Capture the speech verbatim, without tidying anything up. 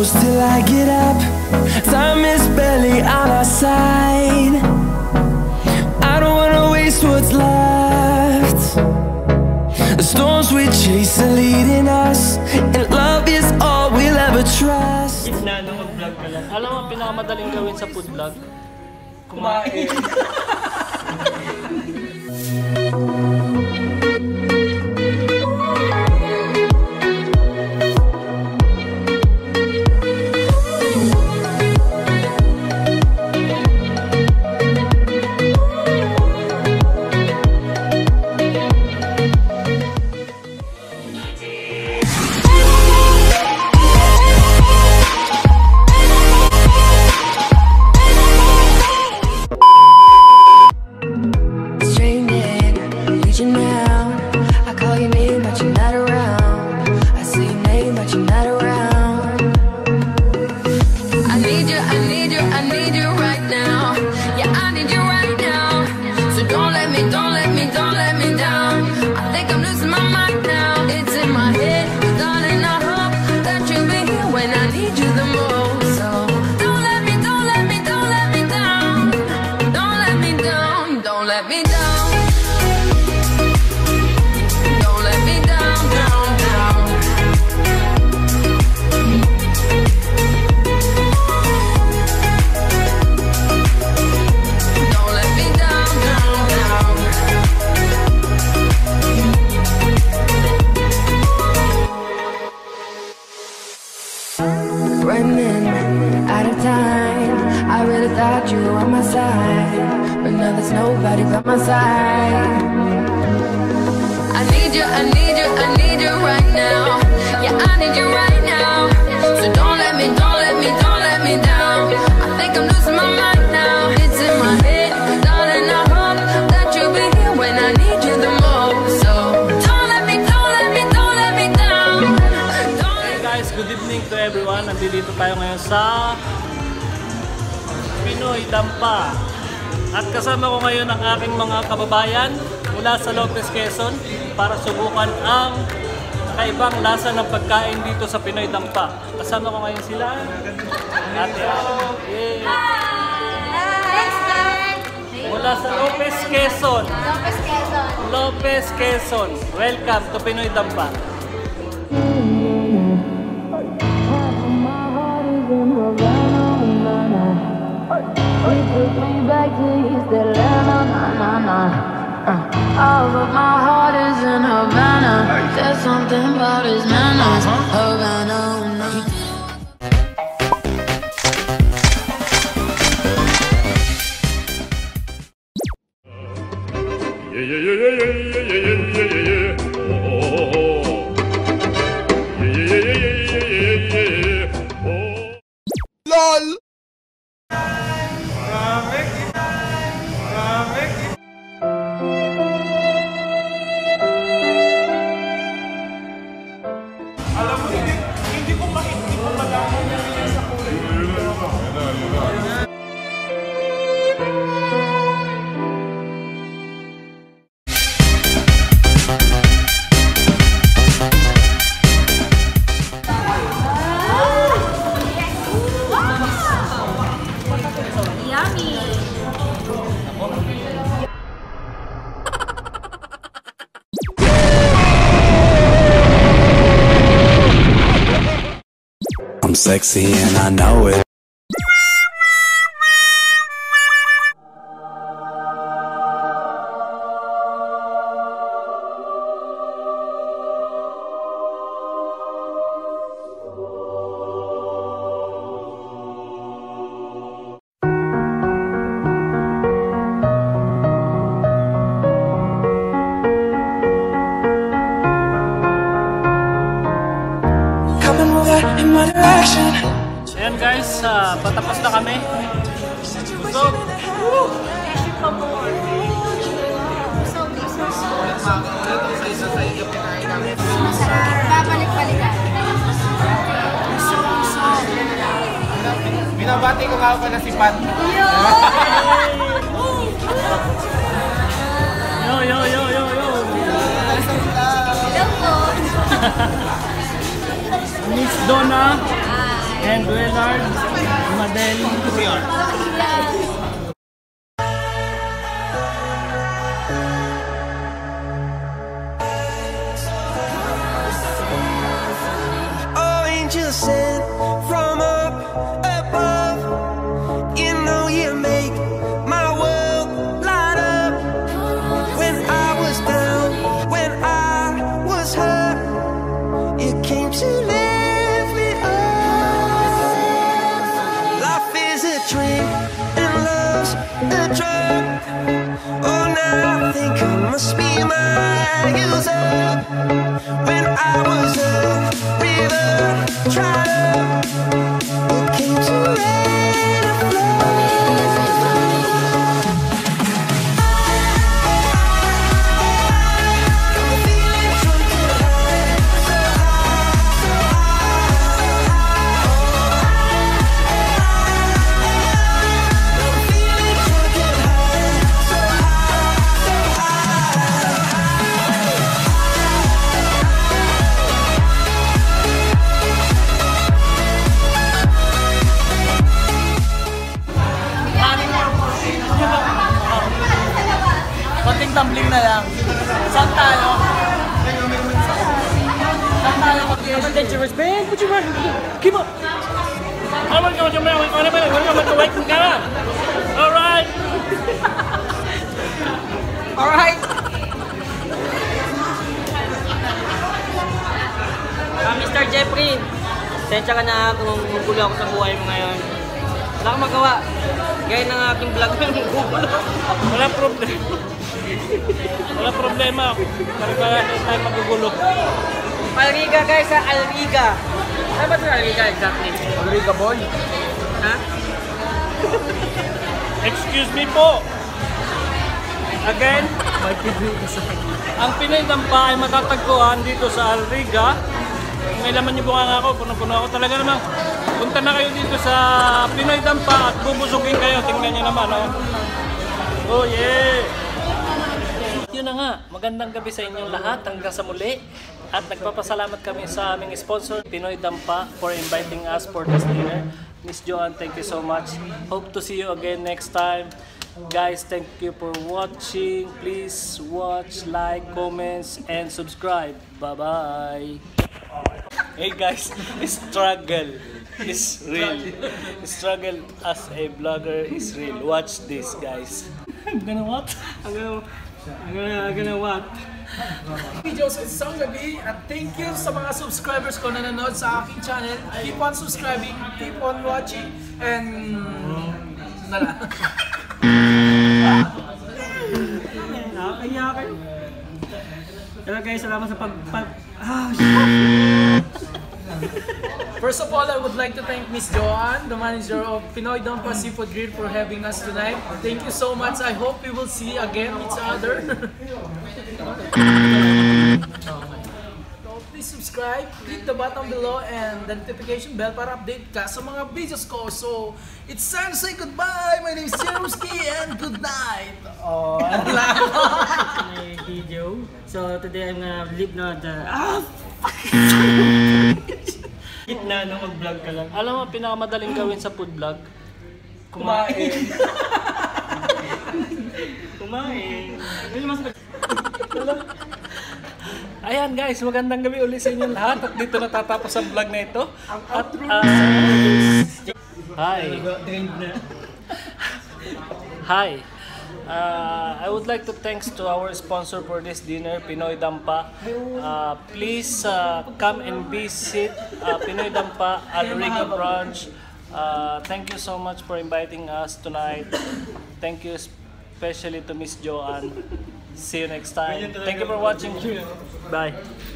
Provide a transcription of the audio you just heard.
close till I get up. Time is barely on our side. I don't wanna waste what's left. The storms we chase are leading us, and love is all we'll ever trust. Na ano, mag-vlog ka lang. Alam mo, pinakamadaling gawin sa food vlog? Kumain. Running out of time, I really thought you were on my side, but now there's nobody by my side. I need you, I need you, I need you right now. Yeah, I need you right now. So don't let me, don't let me, don't let me down. I think I'm losing my mind now. It's in my head, darling, I hope that you'll be here when I need you the most. So don't let me, don't let me, don't let me down. Hey guys, good evening to everyone. Nandito tayo ngayon sa Pinoy Dampa. At kasama ko ngayon ang aking mga kababayan mula sa Lopez, Quezon para subukan ang kakaibang lasa ng pagkain dito sa Pinoy Dampa. Kasama ko ngayon sila. Ate. Yay! Mula sa Lopez, Quezon. Lopez, Quezon. Lopez, Quezon. Welcome to Pinoy Dampa. You took me back to East Atlanta, na na na. Uh, all of my heart is in Havana. There's something about his manners. Havana, no. Yeah yeah yeah yeah yeah yeah yeah yeah yeah. Oh oh oh. Yeah yeah yeah yeah yeah yeah yeah. Oh. LOL. Alam mo, hindi, hindi ko ma hindi ko malaman yan sa kulay. Yummy! I'm sexy and I know it. Coming over in my direction. So yan guys, uh, patapos na kami. Busog! Woo! Babalik-balikan. Binabati ko nga pala si Pat. Yo, yo, yo, yo, yo! Hello po! Miss Donna! and Willard, Madel. Oh, angel sent from up above. You know you make my world light up. When I was down, when I was hurt, you came to lift me up. Life is a drink and love's a drug. Oh, now I think I must be my user. When I was a river dried up, you came to rain and flood. I'm feeling drunk and high, so high, so high. I'm feeling drunk and high, so high, so Konting tumbling na lang. Saan tayo? Saan tayo? Konting dangerous, man. Put your right. Keep up. Ano ba ikaw? Ano ba ikaw? Ano ba ikaw? Ano ba ikaw? Wait ka na. Alright. Alright. Ah, Mister Jeffrey, sensya ka na kung gugulo ako sa buhay mo ngayon. Wala akong magawa. Gaya ng aking vlog na gugulo. Wala problema. Wala problema. Talaga tayo magugulo. Alriga guys, sa Alriga. Ano ba ito Alriga exactly? Alriga boy. Ha? Excuse me po. Again, ang Pinoy Dampa ay matatagpuan dito sa Alriga. May laman niyo bunga ako, puno-puno ako. Talaga namang punta na kayo dito sa Pinoy Dampa at bubusugin kayo. Tingnan niyo naman, oh. Oh yeah! Yun na nga, magandang gabi sa inyong lahat hanggang sa muli. At nagpapasalamat kami sa aming sponsor, Pinoy Dampa, for inviting us for this dinner. Miss Joanne, thank you so much. Hope to see you again next time. Guys, thank you for watching. Please watch, like, comments, and subscribe. Bye-bye. Hey guys, struggle is real. Struggle as a vlogger is real. Watch this, guys. I'm gonna what? I'm gonna, I'm gonna, I'm gonna what? Videos with Isang Gabi at thank you sa mga subscribers ko na nanonood sa aking channel. Keep on subscribing, keep on watching, and nala. Nakakaya kayo. Pero guys, salamat sa pag... pag ah, First of all, I would like to thank Miss Joanne, the manager of Pinoy Dampa Seafood Grill, for having us tonight. Thank you so much. I hope we will see again each other. So please subscribe, click the button below and the notification bell para update ka sa mga videos ko. So it's time to say goodbye. My name is Jeremski and good night. Oh, may video. So today I'm gonna leave na the... Ah! Gitna nung mag-vlog ka lang. Alam mo, pinakamadaling gawin sa food vlog? Kumain. Kumain. Ayan guys, magandang gabi ulit sa inyong lahat. At dito natatapos ang vlog na ito. At, uh, hi. Hi. Uh, I would like to thanks to our sponsor for this dinner, Pinoy Dampa. Uh, please uh, come and visit uh, Pinoy Dampa Alriga branch. Uh, thank you so much for inviting us tonight. Thank you especially to Miss Joanne. See you next time. Thank you for watching. Bye.